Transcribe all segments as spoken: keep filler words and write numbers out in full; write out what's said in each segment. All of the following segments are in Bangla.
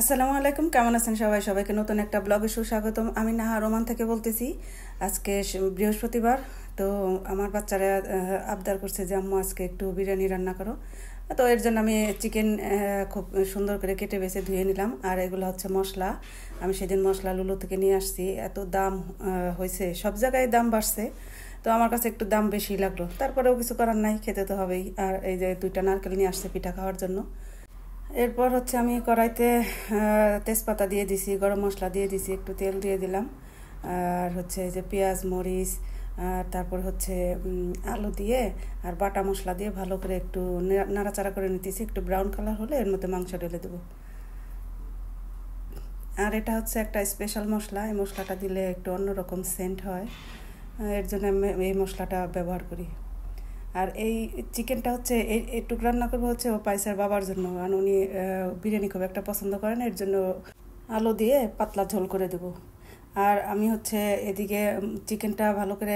আসসালামু আলাইকুম, কেমন আছেন সবাই? সবাইকে নতুন একটা ব্লগে সুস্বাগতম। আমি নাহা রোমান থেকে বলতেছি। আজকে বৃহস্পতিবার, তো আমার বাচ্চারা আবদার করছে যে আম্মু আজকে একটু বিরিয়ানি রান্না করো। তো এর জন্য আমি চিকেন খুব সুন্দর করে কেটে বেছে ধুয়ে নিলাম। আর এগুলো হচ্ছে মশলা। আমি সেদিন মশলা লুলু থেকে নিয়ে আসছি। এত দাম হয়েছে, সব জায়গায় দাম বাড়ছে, তো আমার কাছে একটু দাম বেশি লাগলো। তারপরেও কিছু করার নাই, খেতে তো হবেই। আর এই যে দুইটা নারকেল নিয়ে আসছে পিঠা খাওয়ার জন্য। এরপর হচ্ছে আমি কড়াইতে তেজপাতা দিয়ে দিছি, গরম মশলা দিয়ে দিছি, একটু তেল দিয়ে দিলাম। আর হচ্ছে যে পেঁয়াজ মরিচ আর তারপর হচ্ছে আলু দিয়ে আর বাটা মশলা দিয়ে ভালো করে একটু নাড়াচাড়া করে নিতেছি। একটু ব্রাউন কালার হলে এর মধ্যে মাংস ঢেলে দেবো। আর এটা হচ্ছে একটা স্পেশাল মশলা, এই মশলাটা দিলে একটু অন্যরকম সেন্ট হয়, এর জন্য আমি এই মশলাটা ব্যবহার করি। আর এই চিকেনটা হচ্ছে এই একটু রান্না করবো হচ্ছে ও পাইসার বাবার জন্য, কারণ উনি বিরিয়ানি খুব একটা পছন্দ করেন, এর জন্য আলু দিয়ে পাতলা ঝোল করে দেব। আর আমি হচ্ছে এদিকে চিকেনটা ভালো করে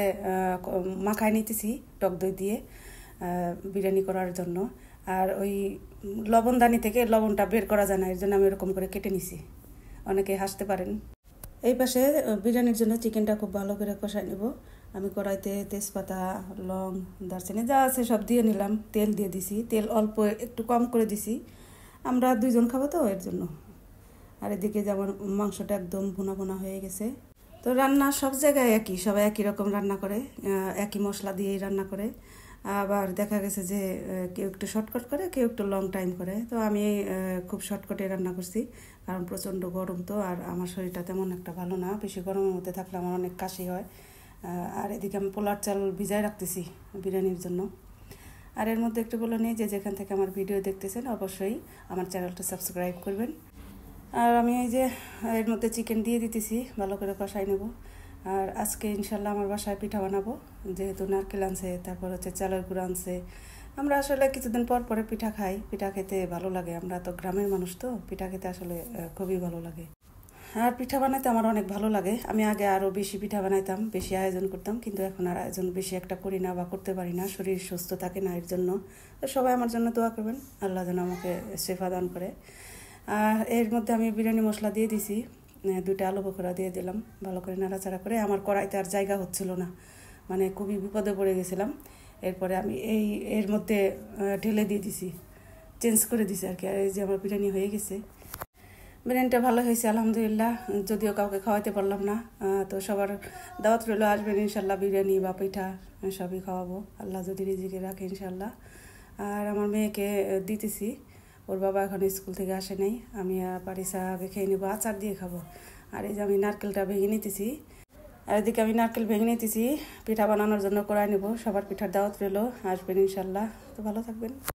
মাখায় নিতেছি টক দই দিয়ে বিরিয়ানি করার জন্য। আর ওই লবণদানি থেকে লবণটা বের করা যায় না, এর জন্য আমি এরকম করে কেটে নিছি। অনেকে হাসতে পারেন। এই পাশে বিরিয়ানির জন্য চিকেনটা খুব ভালো করে কষাই নেব। আমি কড়াইতে তেজপাতা লং দারচিনি যা আছে সব দিয়ে নিলাম, তেল দিয়ে দিছি। তেল অল্প একটু কম করে দিছি, আমরা দুইজন খাবো তো এর জন্য। আর এদিকে যেমন মাংসটা একদম ভুনা ভুনা হয়ে গেছে। তো রান্না সব জায়গায় একই, সবাই একই রকম রান্না করে, একই মশলা দিয়েই রান্না করে। আবার দেখা গেছে যে কেউ একটু শর্টকাট করে, কেউ একটু লং টাইম করে। তো আমি খুব শর্টকাটে রান্না করছি, কারণ প্রচণ্ড গরম তো, আর আমার শরীরটা তেমন একটা ভালো না। বেশি গরমের মধ্যে থাকলে আমার অনেক কাশি হয়। আর এদিকে আমি পোলার চাল ভিজায় রাখতেছি বিরিয়ানির জন্য। আর এর মধ্যে একটু বলে নিই যে যেখান থেকে আমার ভিডিও দেখতেছেন অবশ্যই আমার চ্যানেলটা সাবস্ক্রাইব করবেন। আর আমি এই যে এর মধ্যে চিকেন দিয়ে দিতেছি, ভালো করে কষাই নেব। আর আজকে ইনশাল্লাহ আমার বাসায় পিঠা বানাবো, যেহেতু নারকেল আনছে, তারপর হচ্ছে চালের গুঁড়ো আনছে। আমরা আসলে কিছুদিন পর পরে পিঠা খাই, পিঠা খেতে ভালো লাগে। আমরা তো গ্রামের মানুষ, তো পিঠা খেতে আসলে খুবই ভালো লাগে। আর পিঠা বানাইতে আমার অনেক ভালো লাগে। আমি আগে আরও বেশি পিঠা বানাইতাম, বেশি আয়োজন করতাম, কিন্তু এখন আর আয়োজন বেশি একটা করি না বা করতে পারি না, শরীর সুস্থ থাকে না এর জন্য। তো সবাই আমার জন্য দোয়া করবেন, আল্লাহ যেন আমাকে শেফা দান করে। আর এর মধ্যে আমি বিরিয়ানি মশলা দিয়ে দিছি, দুইটা আলু বখরা দিয়ে দিলাম, ভালো করে নাড়াচাড়া করে। আমার কড়াইতে আর জায়গা হচ্ছিল না, মানে খুবই বিপদে পড়ে গেছিলাম। এরপরে আমি এই এর মধ্যে ঢেলে দিয়ে দিছি, চেঞ্জ করে দিছি আর কি। আর এই যে আমার বিরিয়ানি হয়ে গেছে। বিরিয়ানিটা ভালো হয়েছে আলহামদুলিল্লাহ, যদিও কাউকে খাওয়াতে পারলাম না। তো সবার দাওয়াত রইল, আসবেন ইনশাল্লাহ। বিরিয়ানি বা পিঠা সবই খাওয়াবো, আল্লাহ যদি রিজিকে রাখে ইনশাল্লাহ। আর আমার মেয়েকে দিতেছি, ওর বাবা এখন স্কুল থেকে আসে নাই। আমি পারিসা আগে খেয়ে নেবো, আচার দিয়ে খাবো। আর এই যে আমি নারকেলটা ভেঙে নিতেছি, আর এদিকে আমি নারকেল ভেঙে নিতেছি পিঠা বানানোর জন্য করাই নেবো। সবার পিঠার দাওয়াত রইল, আসবেন ইনশাল্লাহ। তো ভালো থাকবেন।